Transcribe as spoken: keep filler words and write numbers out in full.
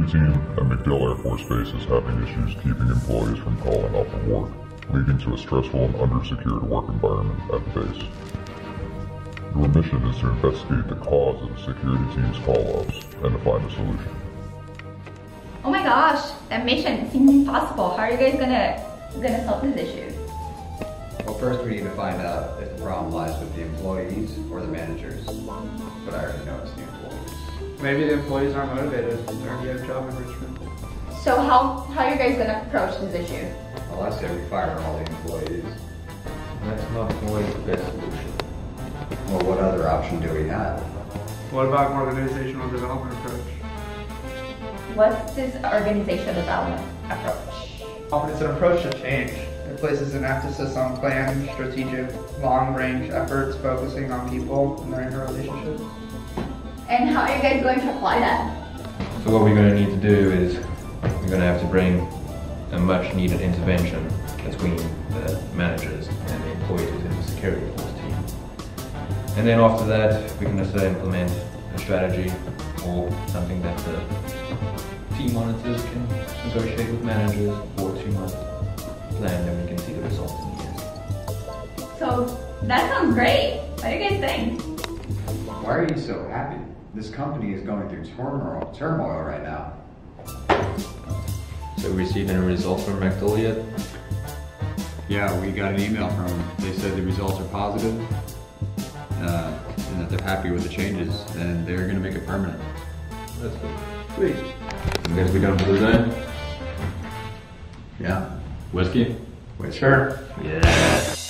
security team at MacDill Air Force Base is having issues keeping employees from calling off of work, leading to a stressful and under-secured work environment at the base. Your mission is to investigate the cause of the security team's call-offs and to find a solution. Oh my gosh, that mission seems impossible. How are you guys gonna, gonna solve this issue? Well, first we need to find out if the problem lies with the employees or the managers. But I already know it's the employees. Maybe the employees aren't motivated. They already have job enrichment. So how, how are you guys gonna approach this issue? Well, I say we fire all the employees. That's not always the best solution. Well, what other option do we have? What about an organizational development approach? What's this organizational development approach? Often it's an approach to change. It places an emphasis on planned, strategic, long-range efforts focusing on people and their interrelationships. And how are you guys going to apply that? So what we're going to need to do is we're going to have to bring a much needed intervention between the managers and the employees within the security force team. And then after that, we can just uh, implement a strategy or something that the team monitors can negotiate with managers for a two-month plan, and we can see the results in the end. So that sounds great. What do you guys think? Why are you so happy? This company is going through turmoil, turmoil right now. So we received any results from MacDill yet? Yeah, we got an email from them. They said the results are positive, uh, and that they're happy with the changes, and they're going to make it permanent. That's good. Sweet. You guys be done for the day? Yeah. Whiskey? Wait, Sure. Yeah.